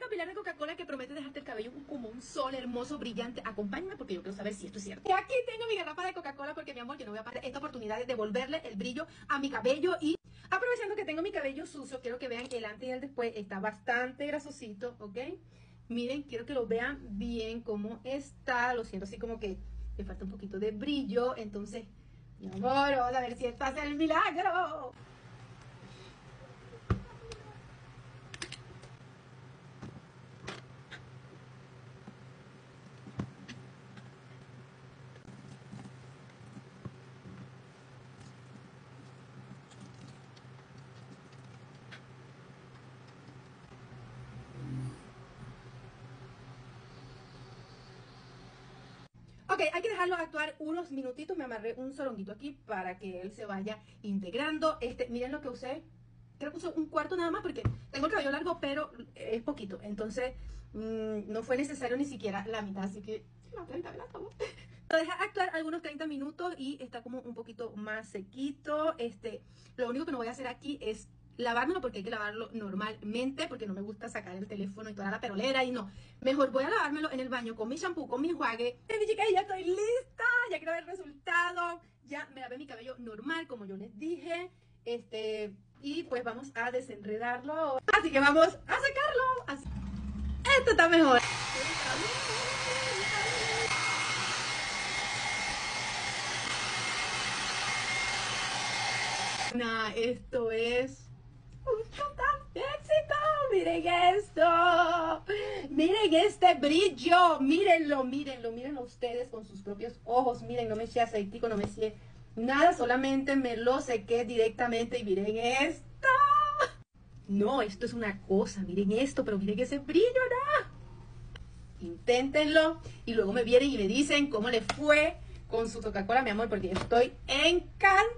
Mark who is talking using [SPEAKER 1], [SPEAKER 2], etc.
[SPEAKER 1] capilar de Coca-Cola que promete dejarte el cabello como un sol hermoso, brillante. Acompáñame porque yo quiero saber si esto es cierto. Y aquí tengo mi garrafa de Coca-Cola porque, mi amor, yo no voy a perder esta oportunidad de devolverle el brillo a mi cabello. Y aprovechando que tengo mi cabello sucio, quiero que vean el antes y el después. Está bastante grasosito, ¿ok? Miren, quiero que lo vean bien cómo está. Lo siento así como que le falta un poquito de brillo. Entonces, mi amor, vamos a ver si esto hace el milagro. Ok, hay que dejarlo actuar unos minutitos. Me amarré un soronguito aquí para que él se vaya integrando. Miren lo que usé. Creo que usé un cuarto nada más porque tengo el cabello largo, pero es poquito. Entonces, no fue necesario ni siquiera la mitad. Así que, la 30 me la tomo. Lo deja actuar algunos 30 minutos y está como un poquito más sequito. Lo único que no voy a hacer aquí es lavármelo porque hay que lavarlo normalmente porque no me gusta sacar el teléfono y toda la perolera y no. Mejor voy a lavármelo en el baño con mi shampoo, con mi enjuague. Mi chica, ya estoy lista, ya quiero ver el resultado. Ya me lavé mi cabello normal como yo les dije. Y pues vamos a desenredarlo ahora. Así que vamos a sacarlo. Así. Esto está mejor. Nah, esto es un total éxito. Miren esto. Miren este brillo. Mírenlo, mírenlo, mírenlo ustedes con sus propios ojos. Miren, no me eché aceitico, no me eché nada, solamente me lo sequé directamente y miren esto. No, esto es una cosa, miren esto, pero miren ese brillo, ¿no? Inténtenlo y luego me vienen y me dicen cómo les fue con su Coca-Cola, mi amor, porque yo estoy encantada.